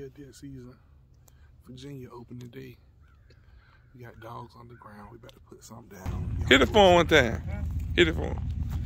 here deer season. Virginia opening day. We got dogs on the ground. We about to put some down. Hit the phone one time. Hit the phone.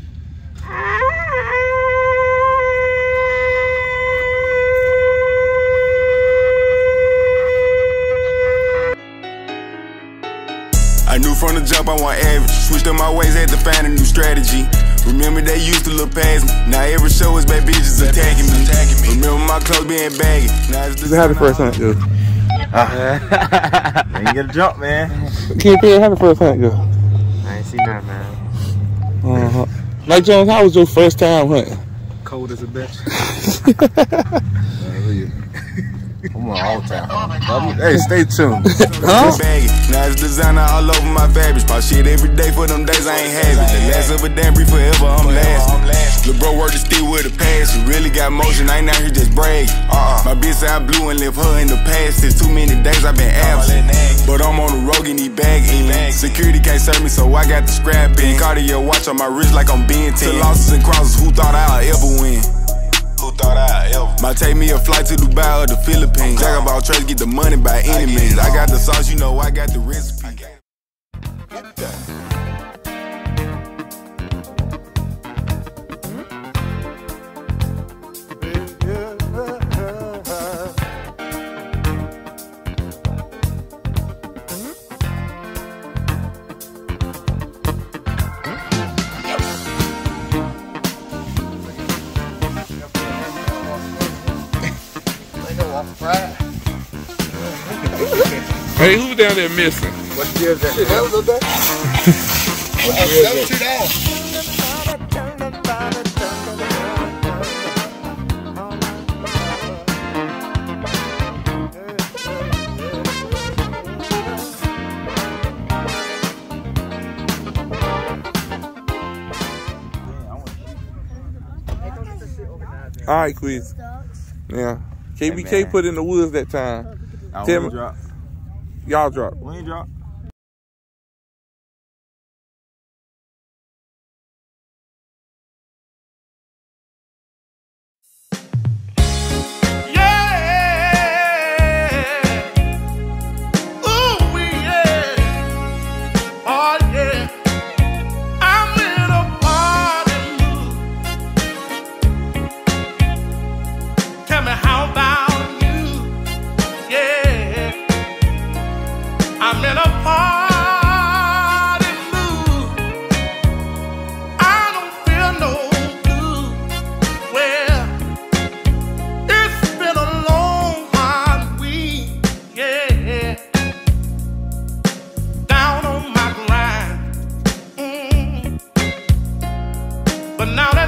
I knew from the jump I want average. Switched up my ways, had to find a new strategy. Remember they used to look past me. Now every show is bad bitches attacking me. Remember my clothes being baggy. Now it's How the first hunt go? Man, you get a jump, man. Can't pay. How the first hunt go? I ain't seen that, man. Mike Jones, how was your first time hunting? Cold as a bitch. I'm on all time. Hey, stay tuned. Huh? Now it's designer all over my fabrics. Pop shit every day for them days I ain't have it. The last of a damn breed forever, I'm last. Lil' bro worked still with a pass. You really got motion, I ain't out here just brag. My bitch said I blew and left her in the past. Since too many days I've been absent. But I'm on the road and he bagging. Security can't serve me, so I got the scrap in. Cardio watch on my wrist like I'm Ben 10. To losses and crosses, who thought I'd ever win? Who thought I'd ever? Might take me a flight to Dubai or the Philippines. Jack about trades, get the money by any means. I got the sauce, you know I got the recipe. Hey, who down there missing? What year is that? Shit, that was up there. What year is that? All right, Quiz. Yeah. KBK Hey, put in the woods that time. Tell me. Drop. Y'all drop. We ain't drop. I'm in a party mood. I don't feel no blue. Well, it's been a long, hard week, yeah. Down on my grind, but now